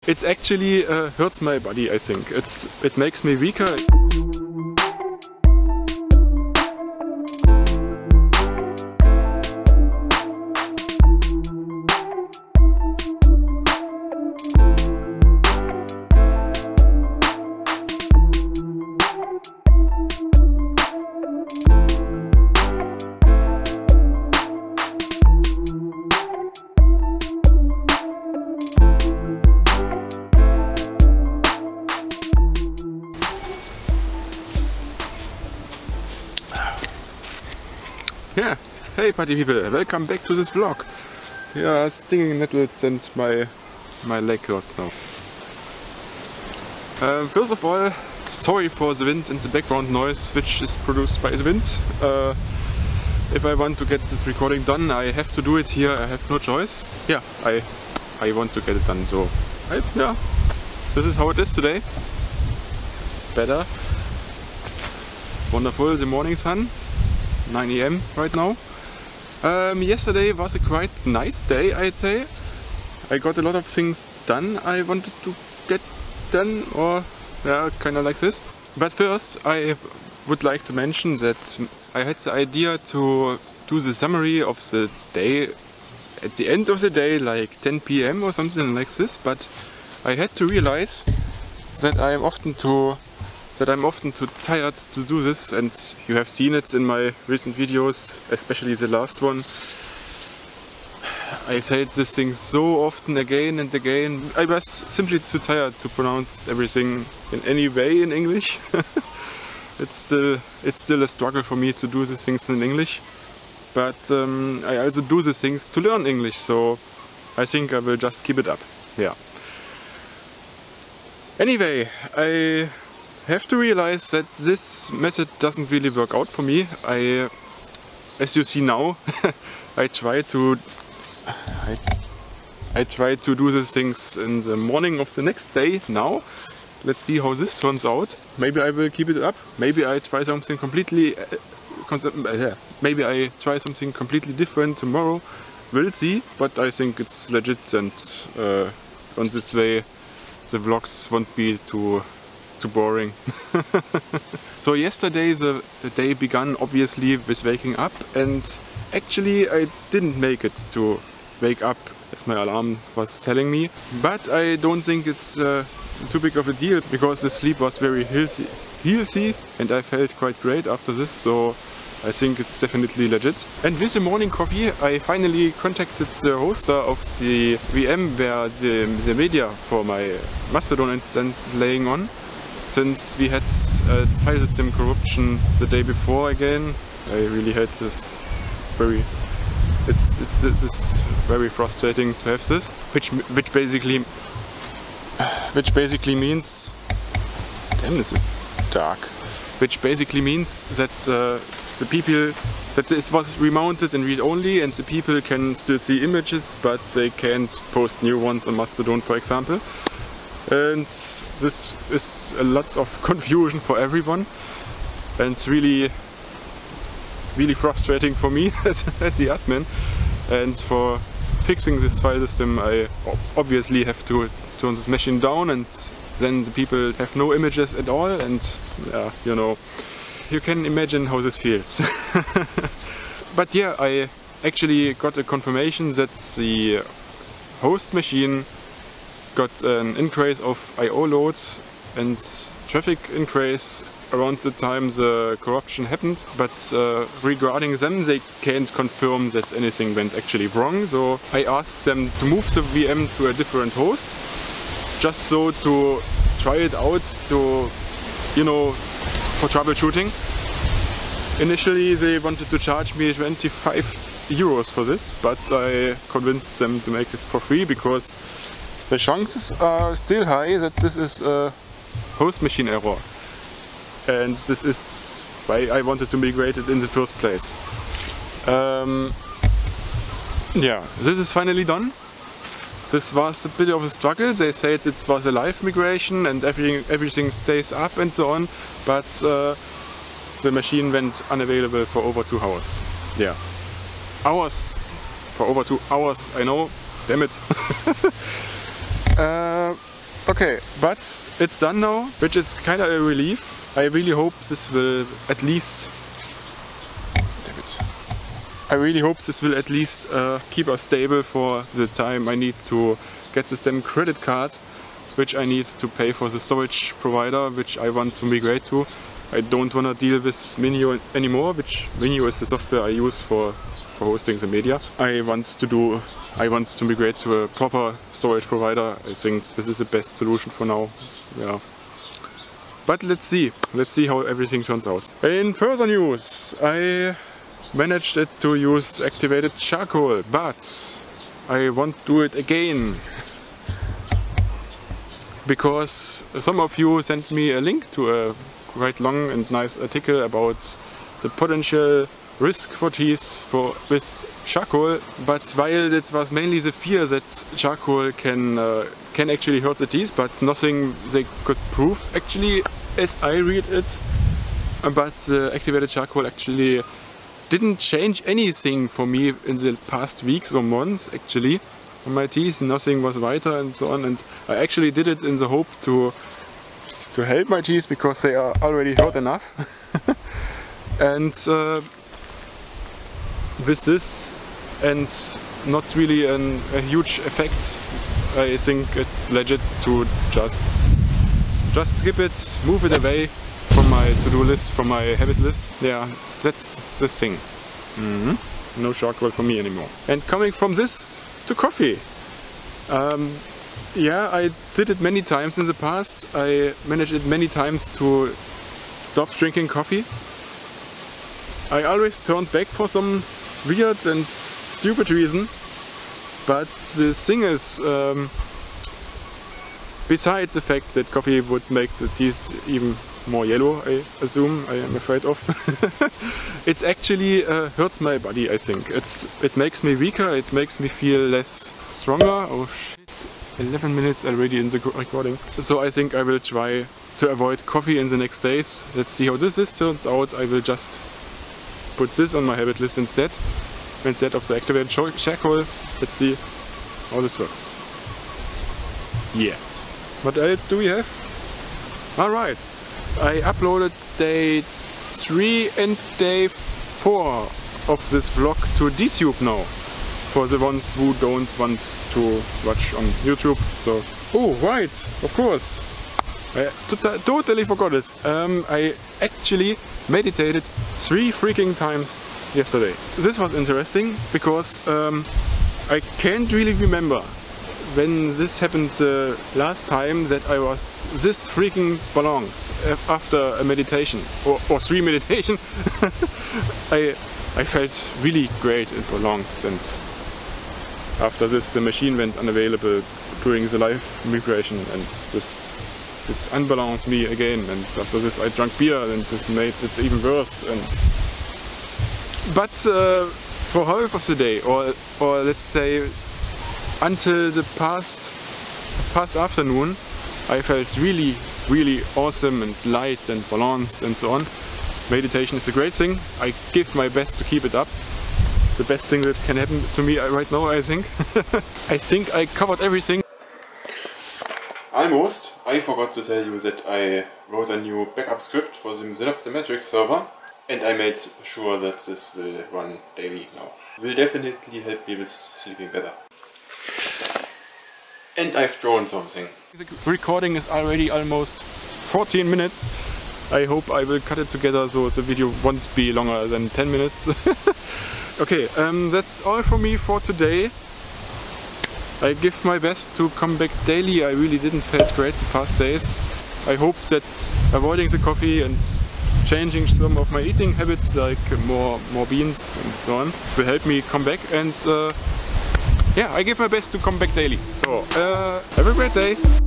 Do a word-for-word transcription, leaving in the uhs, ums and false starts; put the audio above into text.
It actually uh, hurts my body, I think. It's, it makes me weaker. Yeah, hey party people, welcome back to this vlog. Yeah, stinging nettles and my my leg hurts now. Um, first of all, sorry for the wind and the background noise which is produced by the wind. Uh, if I want to get this recording done, I have to do it here, I have no choice. Yeah, I I want to get it done, so I, yeah, this is how it is today. It's better. Wonderful, the morning sun. nine A M right now. Um, yesterday was a quite nice day, I'd say. I got a lot of things done I wanted to get done, or yeah, kind of like this. But first I would like to mention that I had the idea to do the summary of the day at the end of the day, like ten P M or something like this, but I had to realize that I am often too that I'm often too tired to do this, and you have seen it in my recent videos, especially the last one. I said this thing so often again and again. I was simply too tired to pronounce everything in any way in English. it's still it's still a struggle for me to do these things in English, but um, I also do these things to learn English, so I think I will just keep it up. Yeah. Anyway, I have to realize that this method doesn't really work out for me. I, as you see now, I try to I, I try to do these things in the morning of the next day now. Let's see how this turns out. Maybe I will keep it up. Maybe I try something completely uh, maybe I try something completely different tomorrow. We'll see, but I think it's legit, and uh, on this way the vlogs won't be too too boring. So yesterday the, the day began obviously with waking up, and actually I didn't make it to wake up as my alarm was telling me, but I don't think it's uh, too big of a deal, because the sleep was very healthy, healthy and I felt quite great after this, so I think it's definitely legit. And with the morning coffee I finally contacted the hoster of the V M where the, the media for my Mastodon instance is laying on. Since we had uh, file system corruption the day before again, I really hate this. Very, it's, it's, it's, it's very frustrating to have this, which which basically which basically means, damn, this is dark. Which basically means that uh, the people that it was remounted in read only, and the people can still see images, but they can't post new ones on Mastodon, for example. And this is a lot of confusion for everyone, and really really frustrating for me as, as the admin. And for fixing this file system I obviously have to turn this machine down, and then the people have no images at all, and yeah, you know, you can imagine how this feels. But yeah, I actually got a confirmation that the host machine got an increase of I O loads and traffic increase around the time the corruption happened, but uh, regarding them they can't confirm that anything went actually wrong, so I asked them to move the V M to a different host, just so to try it out, to, you know, for troubleshooting. Initially they wanted to charge me twenty-five euros for this, but I convinced them to make it for free, because the chances are still high that this is a host machine error, and this is why I wanted to migrate it in the first place. Um, yeah, this is finally done. This was a bit of a struggle. They said it was a live migration and everything, everything stays up and so on, but uh, the machine went unavailable for over two hours. Yeah, hours for over two hours. I know, damn it. uh, Okay, but it's done now, which is kind of a relief. I really hope this will at least... Damn it. I really hope this will at least uh, keep us stable for the time I need to get the STEM credit card, which I need to pay for the storage provider, which I want to migrate to. I don't want to deal with Minio anymore, which Minio is the software I use for, for hosting the media. I want to do, I want to migrate to a proper storage provider. I think this is the best solution for now. Yeah. But let's see, let's see how everything turns out. In further news, I managed it to use activated charcoal, but I won't do it again. Because some of you sent me a link to a quite long and nice article about the potential risk for teeth for with charcoal, but while it was mainly the fear that charcoal can uh, can actually hurt the teeth, but nothing they could prove actually, as I read it. But the activated charcoal actually didn't change anything for me in the past weeks or months actually. On my teeth, nothing was whiter and so on, and I actually did it in the hope to to help my teeth because they are already hurt enough. And uh, with this and not really an, a huge effect, I think it's legit to just just skip it, move it away from my to-do list, from my habit list. Yeah, that's the thing. Mm-hmm. No charcoal for me anymore. And coming from this to coffee. Um, yeah, I did it many times in the past. I managed it many times to stop drinking coffee. I always turned back for some weird and stupid reason. But the thing is, um, besides the fact that coffee would make the teeth even more yellow, I assume, I am afraid of, it actually uh, hurts my body, I think. It's, it makes me weaker, it makes me feel less stronger. Oh shit, eleven minutes already in the recording. So I think I will try to avoid coffee in the next days. Let's see how this is, turns out. I will just put this on my habit list instead, instead of the activated charcoal. Let's see how this works. Yeah. What else do we have? Alright. I uploaded day three and day four of this vlog to DTube now, for the ones who don't want to watch on YouTube. So, oh right, of course, I to totally forgot it. Um, I actually meditated three freaking times yesterday. This was interesting because um, I can't really remember when this happened the uh, last time that I was this freaking balanced after a meditation or, or three meditation. I I felt really great and balanced, and after this the machine went unavailable during the live migration, and this it unbalanced me again, and after this I drank beer and this made it even worse. And but uh, for half of the day, or or let's say until the past past afternoon, I felt really, really awesome and light and balanced and so on. Meditation is a great thing. I give my best to keep it up. The best thing that can happen to me right now, I think. I think I covered everything. Almost. I forgot to tell you that I wrote a new backup script for the Synapse server, and I made sure that this will run daily now. Will definitely help me with sleeping better. And I've drawn something. The recording is already almost fourteen minutes. I hope I will cut it together so the video won't be longer than ten minutes. Okay, um, that's all from me for today. I give my best to come back daily. I really didn't feel great the past days. I hope that avoiding the coffee and changing some of my eating habits, like more, more beans and so on, will help me come back. And uh, yeah, I give my best to come back daily. So, uh, have a great day!